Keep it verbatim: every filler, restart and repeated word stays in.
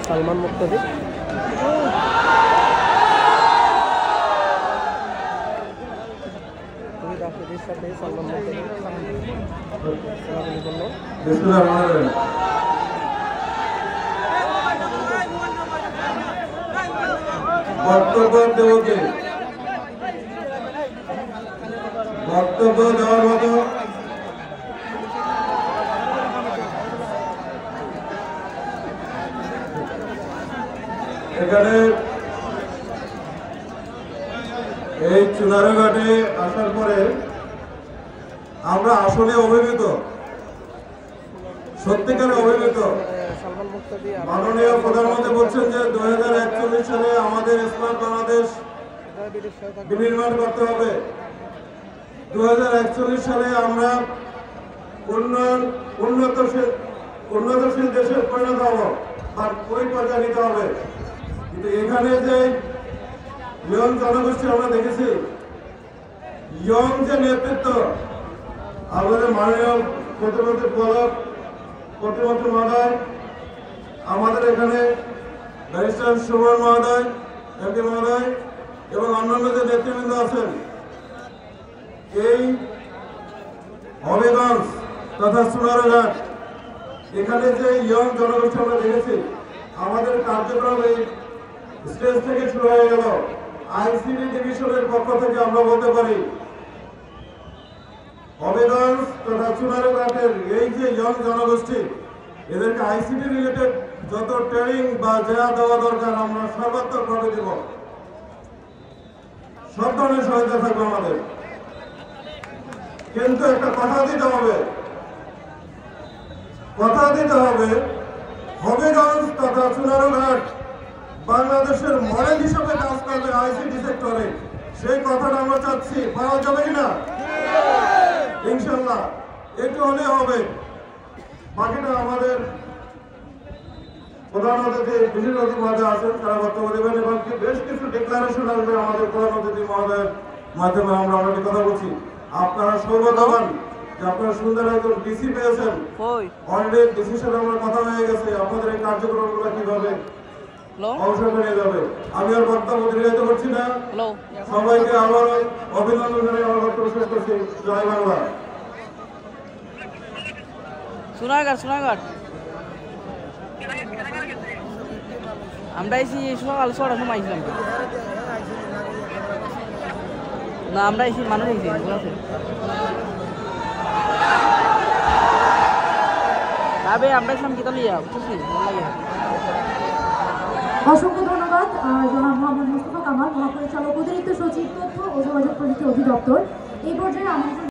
সালমান মুক্তাদি। সাথে সালমান মুক্তাদি বক্তব্য দেবকে বক্তব্য দেওয়ার মতো এখানে এই চুনারুঘাটে আসার পরে আমরা আসলে অভিভূত, সত্যিকার অভিভূত। মাননীয় প্রধানমন্ত্রী বলছেন যে দুই হাজার একচল্লিশ সালে আমাদের স্মার্ট বাংলাদেশ বিনির্মাণ করতে হবে। দুই হাজার একচল্লিশ সালে আমরা উন্নয়ন উন্নতশীল উন্নতশীল দেশে পরিণত হব বা ওই পর্যায়ে নিতে হবে। কিন্তু এখানে যে ইয়ং জনগোষ্ঠী আমরা দেখেছি, ইয়ং যে নেতৃত্ব আমাদের মাননীয় প্রতিমন্ত্রী পদক প্রতিমন্ত্রী মহোদয়, আমাদের এখানে ব্যারিস্টার সুমন মহোদয়, এমপি মহোদয় এবং অন্যান্য যে নেতৃবৃন্দ আছেন, এই হবিগঞ্জ তথা চুনারুঘাট এখানে যে ইয়ং জনগোষ্ঠী আমরা দেখেছি, আমাদের কার্যক্রম এই স্টেজ থেকে শুরু হয়ে গেল। আইসিডি ডিভিশনের পক্ষ থেকে আমরা বলতে পারি হবিগঞ্জ তথা চুনারুঘাটের এই যে ইয়ং জনগোষ্ঠী, এদেরকে আইসিডি রিলেটেড যত ট্রেনিং বা যা দেওয়া দরকার আমরা সর্বাত্মকভাবে দেব, সব ধরনের সহায়তা থাকবে আমাদের। কিন্তু একটা কথা দিতে হবে, কথা দিতে হবে হবিগঞ্জ তথা চুনারুঘাট বাংলাদেশের মডেল হিসেবে কাজ করবে আইসিটি সেক্টরে, সেই কথাটা আমরা চাচ্ছি। পাওয়া যাবে কিনা? ইনশাল্লাহ একটু হলে হবে। বাকিটা আমাদের প্রধান অতিথি বিশেষ অতিথি মহোদয় আছেন, তারা বক্তব্য দেবেন এবং বেশ কিছু ডিক্লারেশন আসবে আমাদের প্রধান অতিথি মহোদয়ের মাধ্যমে। আমরা অলরেডি কথা বলছি, আপনারা সৌভাগ্যবান যে আপনারা সুন্দর একজন ডিসি পেয়েছেন। অলরেডি ডিসির সাথে আমার কথা হয়ে গেছে আপনাদের এই কার্যক্রমগুলো কিভাবে অংশ নিয়ে যাবে। আমি আর বক্তব্য দীর্ঘায়িত করছি না, সবাইকে আবার অভিনন্দন জানিয়ে আমার বক্তব্য শেষ করছি। জয় বাংলা। সোনারঘাট সোনারঘাট আমরা এসে সকাল ছটার সময় আসলাম না, আমরা এসে মানুষ এসেছি তবে আমরা এসলাম কি তাহলে বুঝছি ভালো লাগে। অসংখ্য ধন্যবাদ জনাব মোহাম্মদ মুস্তফা কামাল, মহাপরিচালক অতিরিক্ত সচিব তথ্য ও যোগাযোগ প্রযুক্তি অধিদপ্তর। এই পর্যায়ে আমাদের